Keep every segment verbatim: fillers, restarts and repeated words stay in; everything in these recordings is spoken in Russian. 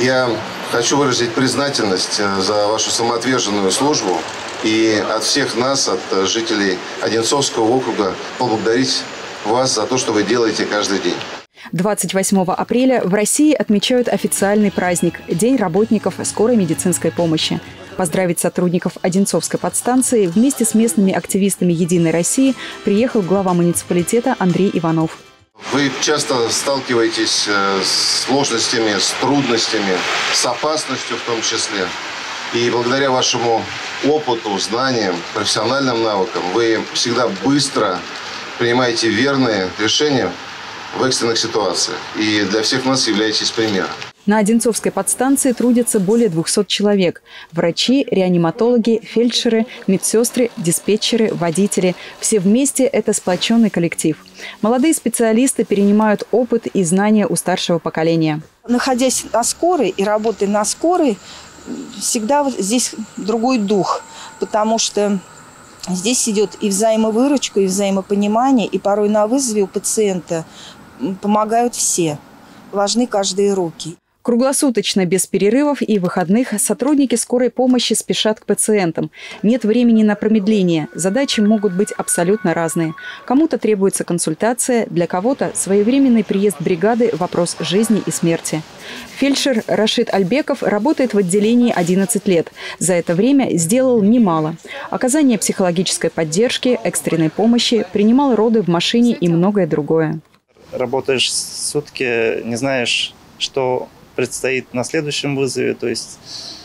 Я хочу выразить признательность за вашу самоотверженную службу и от всех нас, от жителей Одинцовского округа, поблагодарить вас за то, что вы делаете каждый день. двадцать восьмого апреля в России отмечают официальный праздник – День работников скорой медицинской помощи. Поздравить сотрудников Одинцовской подстанции вместе с местными активистами «Единой России» приехал глава муниципалитета Андрей Иванов. Вы часто сталкиваетесь с сложностями, с трудностями, с опасностью в том числе. И благодаря вашему опыту, знаниям, профессиональным навыкам вы всегда быстро принимаете верные решения в экстренных ситуациях. И для всех нас являетесь примером. На Одинцовской подстанции трудятся более двухсот человек. Врачи, реаниматологи, фельдшеры, медсестры, диспетчеры, водители. Все вместе – это сплоченный коллектив. Молодые специалисты перенимают опыт и знания у старшего поколения. Находясь на скорой и работая на скорой, всегда вот здесь другой дух, потому что здесь идет и взаимовыручка, и взаимопонимание, и порой на вызове у пациента помогают все. Важны каждые руки. Круглосуточно, без перерывов и выходных, сотрудники скорой помощи спешат к пациентам. Нет времени на промедление. Задачи могут быть абсолютно разные. Кому-то требуется консультация, для кого-то своевременный приезд бригады – вопрос жизни и смерти. Фельдшер Рашид Альбеков работает в отделении одиннадцать лет. За это время сделал немало. Оказание психологической поддержки, экстренной помощи, принимал роды в машине и многое другое. Работаешь сутки, не знаешь, что предстоит на следующем вызове. То есть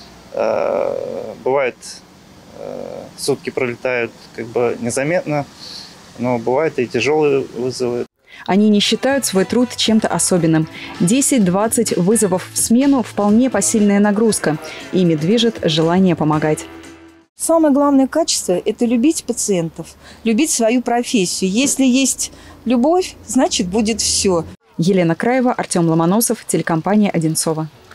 э, бывает, э, сутки пролетают как бы незаметно, но бывают и тяжелые вызовы. Они не считают свой труд чем-то особенным. десять-двадцать вызовов в смену – вполне посильная нагрузка. Ими движет желание помогать. Самое главное качество – это любить пациентов, любить свою профессию. Если есть любовь, значит будет все. Елена Краева, Артем Ломоносов, телекомпания «Одинцово».